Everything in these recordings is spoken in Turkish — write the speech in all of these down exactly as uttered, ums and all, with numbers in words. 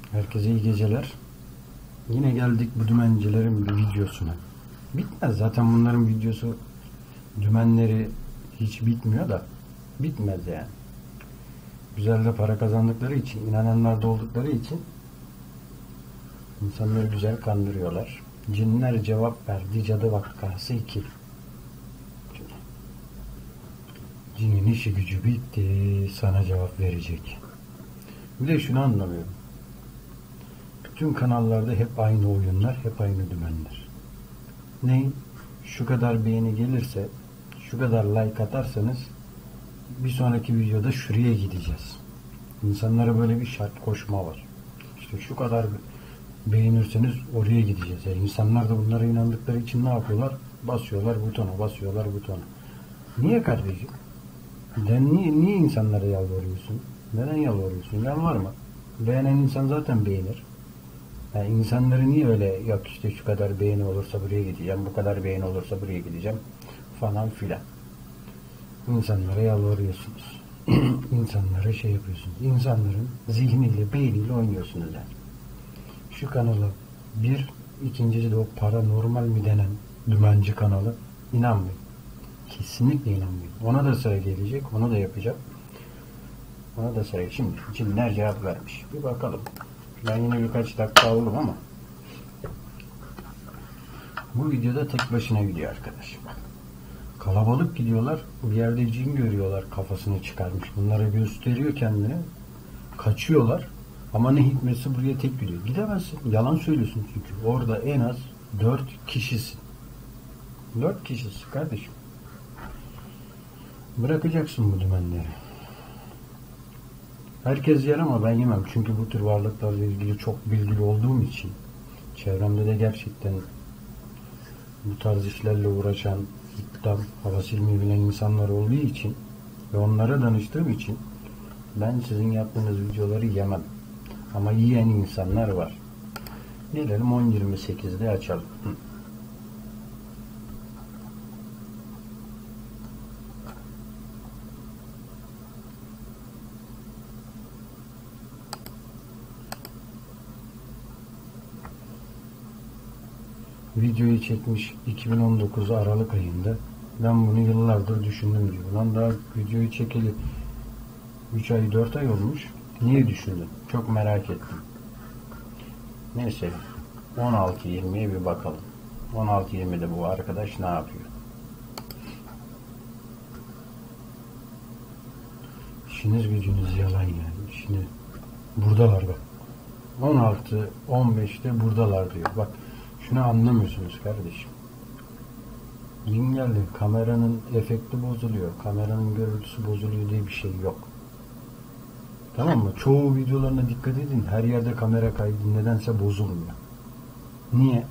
Herkese iyi geceler. Yine geldik bu dümencilerin bir videosuna. Bitmez zaten bunların videosu, dümenleri hiç bitmiyor da bitmez yani. Güzel de para kazandıkları için, inananlar da oldukları için insanları güzel kandırıyorlar. Cinler cevap verdi, cadı vakası iki. Cinin işi gücü bitti, sana cevap verecek. Bir de şunu anlamıyorum. Bütün kanallarda hep aynı oyunlar, hep aynı dümenler. Ne? Şu kadar beğeni gelirse, şu kadar like atarsanız bir sonraki videoda şuraya gideceğiz. İnsanlara böyle bir şart koşma var. İşte şu kadar beğenirseniz oraya gideceğiz. Yani insanlar da bunlara inandıkları için ne yapıyorlar? Basıyorlar butona, basıyorlar butona. Niye kardeşim? Neden, niye, niye insanlara yalvarıyorsun? Neden yalvarıyorsun? Yalvarma. Beğenen insan zaten beğenir. Yani insanları niye öyle, yok işte şu kadar beğeni olursa buraya gideceğim, bu kadar beğeni olursa buraya gideceğim falan filan. İnsanlara yalvarıyorsunuz. İnsanlara şey yapıyorsunuz. İnsanların zihniyle, beyniyle oynuyorsunuz yani. Şu kanala bir, ikincisi de o paranormal mi denen dümenci kanalı, inanmayın. Kesinlikle inanmayın. Ona da sıra gelecek, ona da yapacağım. Ona da sıra. Şimdi cinler cevap vermiş. Bir bakalım. Ben yine birkaç dakika aldım ama bu videoda tek başına gidiyor arkadaş. Kalabalık gidiyorlar. Bir yerde cin görüyorlar, kafasını çıkarmış. Bunlara gösteriyor kendini. Kaçıyorlar. Ama ne hikmetse buraya tek gidiyor. Gidemezsin. Yalan söylüyorsun çünkü. Orada en az dört kişisin. Dört kişisin kardeşim. Bırakacaksın bu dümenleri. Herkes yer ama ben yemem. Çünkü bu tür varlıklarla ilgili çok bilgili olduğum için, çevremde de gerçekten bu tarz işlerle uğraşan, iptal, hava silmeyi bilen insanlar olduğu için ve onlara danıştığım için ben sizin yaptığınız videoları yemem. Ama yiyen insanlar var. Gelelim on yirmi sekizde açalım. Hı. Videoyu çekmiş iki bin on dokuz Aralık ayında. Ben bunu yıllardır düşündüm diyor. Lan daha videoyu çekeli üç ay dört ay olmuş. Niye düşündün? Çok merak ettim. Neyse on altı yirmiye bir bakalım. on altı yirmide bu arkadaş ne yapıyor? İşiniz gücünüz yalan yani. Şimdi buradalar bak. on altı on beşte buradalar diyor. Bak şunu anlamıyorsunuz kardeşim. Cin geldi. Kameranın efekti bozuluyor. Kameranın görüntüsü bozuluyor diye bir şey yok. Tamam mı? Çoğu videolarına dikkat edin. Her yerde kamera kaydı nedense bozulmuyor. Niye?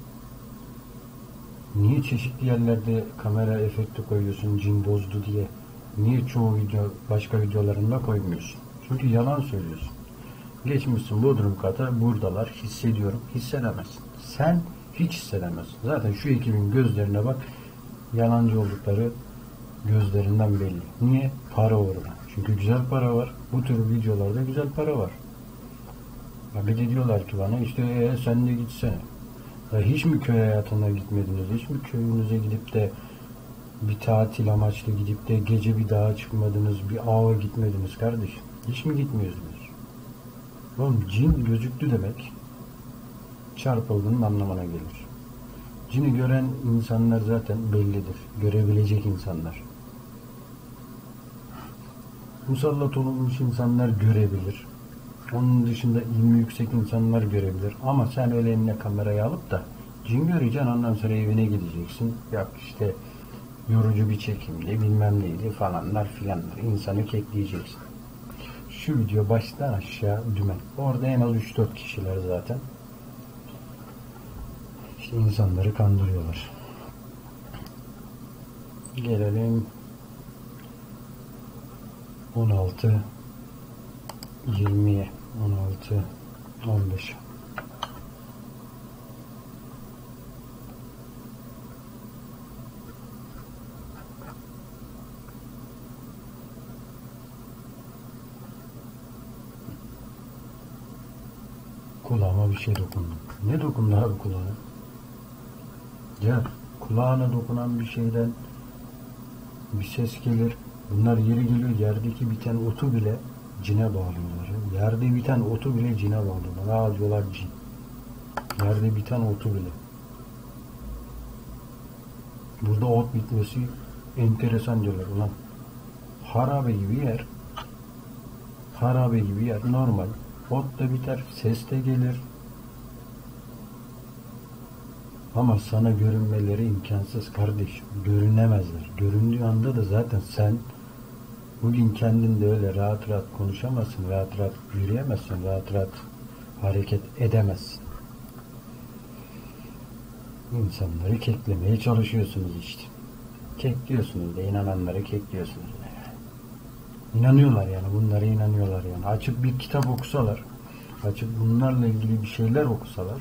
Niye çeşitli yerlerde kamera efekti koyuyorsun cin bozdu diye? Niye çoğu video başka videolarında koymuyorsun? Çünkü yalan söylüyorsun. Geçmişsin Bodrum kata, buradalar, hissediyorum. Hissedemezsin. Sen hiç hissedemezsin. Zaten şu ekibin gözlerine bak, yalancı oldukları gözlerinden belli. Niye? Para uğruna. Çünkü güzel para var. Bu tür videolarda güzel para var. Ya bir de diyorlar ki bana işte ee, sen de gitsene. Ya hiç mi köy hayatına gitmediniz? Hiç mi köyünüze gidip de bir tatil amaçlı gidip de gece bir dağa çıkmadınız, bir ağa gitmediniz kardeşim? Hiç mi gitmiyorsunuz? Oğlum cin gözüktü demek çarpıldığının anlamına gelir. Cini gören insanlar zaten bellidir. Görebilecek insanlar. Musallat olunmuş insanlar görebilir. Onun dışında ilmi yüksek insanlar görebilir. Ama sen öyle eline kamerayı alıp da cin göreceksin, ondan sonra evine gideceksin. Yok işte yorucu bir çekimdi, bilmem neydi falanlar filanlar. İnsanı kekleyeceksin. Şu video baştan aşağı dümen. Orada en az üç dört kişiler zaten. İşte insanları kandırıyorlar. Gelelim on altı yirmiye, on altı on beş. Kulağıma bir şey dokundu. Ne dokundu abi kulağına? Ya kulağına dokunan bir şeyden bir ses gelir. Bunlar yeri geliyor yerdeki biten otu bile cine bağlıyorlar. Ya. Yerde biten otu bile cine bağlıyorlar. Aa diyorlar cin. Yerde biten otu bile. Burada ot bitmesi enteresan diyorlar. Ulan harabe gibi yer. Harabe gibi yer. Normal. Ot da biter. Ses de gelir. Ama sana görünmeleri imkansız kardeşim. Görünemezler. Göründüğü anda da zaten sen bugün kendin de öyle rahat rahat konuşamazsın. Rahat rahat yürüyemezsin. Rahat rahat hareket edemezsin. İnsanları keklemeye çalışıyorsunuz işte. Kekliyorsunuz da inananları kekliyorsunuz da yani. İnanıyorlar yani. Bunlara inanıyorlar yani. Açıp bir kitap okusalar, açıp bunlarla ilgili bir şeyler okusalar,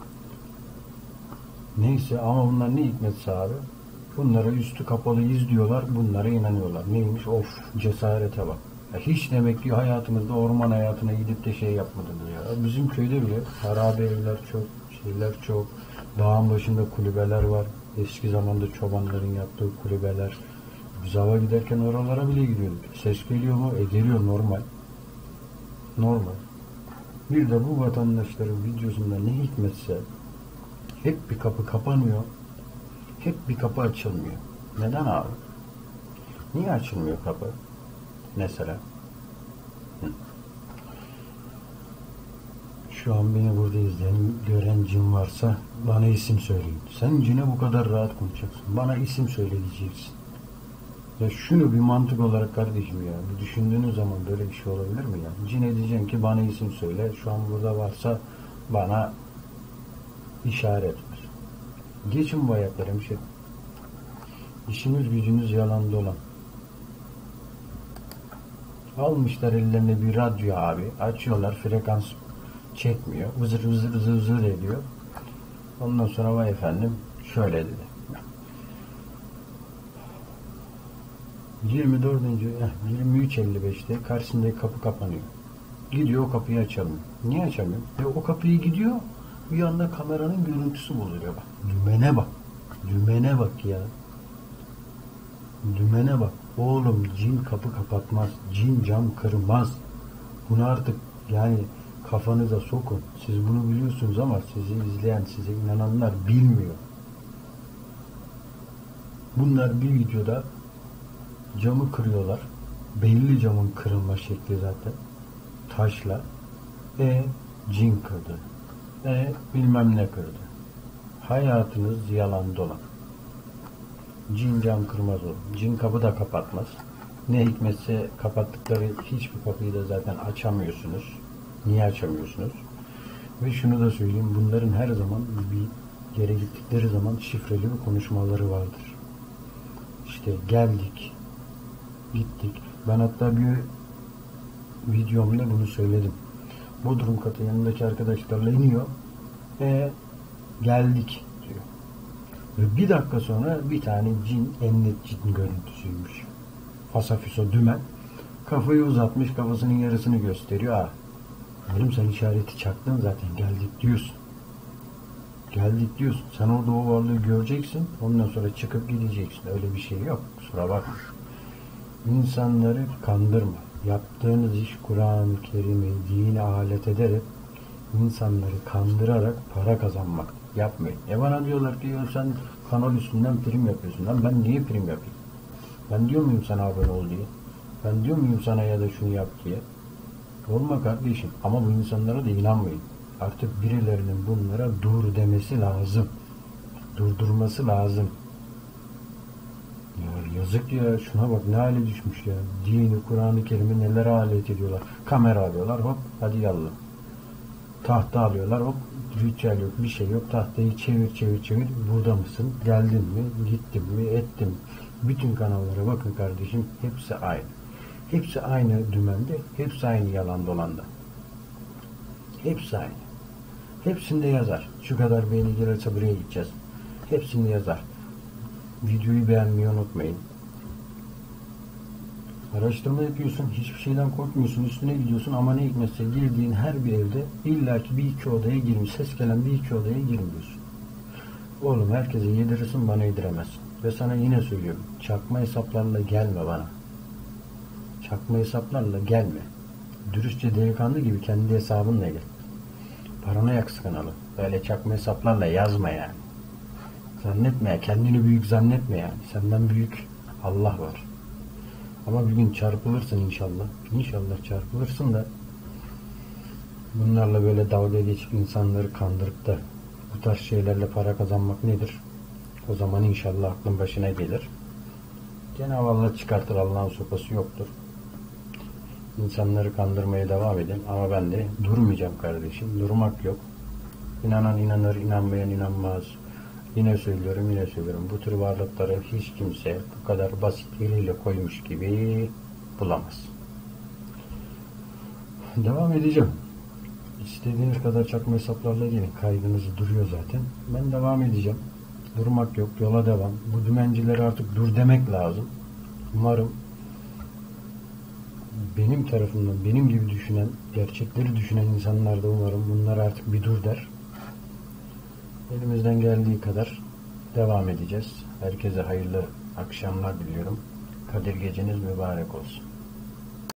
neyse ama bunlar ne hikmetse abi. Bunlara üstü kapalı izliyorlar. Bunlara inanıyorlar. Neymiş? Of cesarete bak. Ya hiç demek ki hayatımızda orman hayatına gidip de şey yapmadınız ya. Bizim köyde bile harabe evler çok, şeyler çok. Dağın başında kulübeler var. Eski zamanda çobanların yaptığı kulübeler. Biz hava giderken oralara bile gidiyorduk. Ses geliyor mu? E geliyor normal. Normal. Bir de bu vatandaşların videosunda ne hikmetse hep bir kapı kapanıyor. Hep bir kapı açılmıyor. Neden abi? Niye açılmıyor kapı? Mesela. Hı. Şu an beni burada izleyen, gören cin varsa bana isim söyleyin. Sen cine bu kadar rahat konuşacaksın. Bana isim söyleyeceksin. Ya şunu bir mantık olarak kardeşim ya. Bir düşündüğünüz zaman böyle bir şey olabilir mi ya? Cine diyeceğim ki bana isim söyle. Şu an burada varsa bana işaret ver. Geçin bu ayaklara hemşerim. İşiniz gücünüz yalan dolan. Almışlar ellerine bir radyo abi. Açıyorlar, frekans çekmiyor. Vızır vızır vızır vızır ediyor. Ondan sonra vay efendim şöyle dedi. yirmi dördüncü yirmi üç elli beşte karşısındaki kapı kapanıyor. Gidiyor o kapıyı açamıyor. Niye açamıyor? E o kapıyı gidiyor. Bir anda kameranın görüntüsü buluyor bak. Dümene bak. Dümene bak ya. Dümene bak. Oğlum cin kapı kapatmaz. Cin cam kırmaz. Bunu artık yani kafanıza sokun. Siz bunu biliyorsunuz ama sizi izleyen, size inananlar bilmiyor. Bunlar bir videoda camı kırıyorlar. Belli camın kırılma şekli zaten. Taşla. E cin kırdı. E bilmem ne kırdı. Hayatınız yalan dolan. Cin cam kırmaz o. Cin kapı da kapatmaz. Ne hikmetse kapattıkları hiçbir kapıyı da zaten açamıyorsunuz. Niye açamıyorsunuz? Ve şunu da söyleyeyim. Bunların her zaman bir yere gittikleri zaman şifreli bir konuşmaları vardır. İşte geldik. Gittik. Ben hatta bir videomda bunu söyledim. Bodrum katı yanındaki arkadaşlarla iniyor. E geldik diyor. Ve bir dakika sonra bir tane cin, en net cin görüntüsüymüş. Fasafiso dümen. Kafayı uzatmış, kafasının yarısını gösteriyor. Ha. Oğlum sen işareti çaktın zaten, geldik diyorsun. Geldik diyorsun. Sen orada o varlığı göreceksin. Ondan sonra çıkıp gideceksin. Öyle bir şey yok. Kusura bakma. İnsanları kandırma. Yaptığınız iş Kur'an-ı Kerim'i dine alet ederek insanları kandırarak para kazanmak. Yapmayın. E bana diyorlar ki sen kanal üstünden prim yapıyorsun. Lan ben niye prim yapayım? Ben diyor muyum sana abone ol diye? Ben diyor muyum sana ya da şunu yap diye? Olma kardeşim. Ama bu insanlara da inanmayın. Artık birilerinin bunlara dur demesi lazım. Durdurması lazım. Ya yazık ya. Şuna bak ne hale düşmüş ya. Dini, Kur'an-ı Kerim'i neler alet ediyorlar. Kamera alıyorlar. Hop hadi yallah. Tahta alıyorlar. Hop ritüel yok. Bir şey yok. Tahtayı çevir çevir çevir. Burada mısın? Geldin mi? Gittin mi? Ettin mi? Bütün kanallara bakın kardeşim. Hepsi aynı. Hepsi aynı dümende. Hepsi aynı yalan dolanda. Hepsi aynı. Hepsinde yazar. Şu kadar beğeni gelirse buraya gideceğiz. Hepsinde yazar. Videoyu beğenmeyi unutmayın. Araştırma yapıyorsun, hiçbir şeyden korkmuyorsun, üstüne gidiyorsun ama ne hikmetse girdiğin her bir evde illaki bir iki odaya girmiş, ses gelen bir iki odaya girmiyorsun. Oğlum herkese yedirirsin, bana yediremezsin. Ve sana yine söylüyorum, çakma hesaplarla gelme bana. Çakma hesaplarla gelme. Dürüstçe delikanlı gibi kendi hesabınla gel. Parana yak kanalı. Böyle çakma hesaplarla yazma yani. Zannetme ya, kendini büyük zannetme yani. Senden büyük Allah var. Ama bir gün çarpılırsın inşallah. İnşallah çarpılırsın da bunlarla böyle dalga geçip insanları kandırıp da bu tarz şeylerle para kazanmak nedir? O zaman inşallah aklın başına gelir. Cenab-ı Allah çıkartır, Allah'ın sopası yoktur. İnsanları kandırmaya devam edin ama ben de durmayacağım kardeşim. Durmak yok. İnanan inanır, inanmayan inanmaz. Yine söylüyorum, yine söylüyorum. Bu tür varlıkları hiç kimse bu kadar basit eliyle koymuş gibi bulamaz. Devam edeceğim. İstediğiniz kadar çakma hesaplarla gelin. Kaydınızı duruyor zaten. Ben devam edeceğim. Durmak yok, yola devam. Bu dümencilere artık dur demek lazım. Umarım benim tarafımdan, benim gibi düşünen, gerçekleri düşünen insanlar da umarım bunlar artık bir dur der. Elimizden geldiği kadar devam edeceğiz. Herkese hayırlı akşamlar diliyorum. Kadir geceniz mübarek olsun.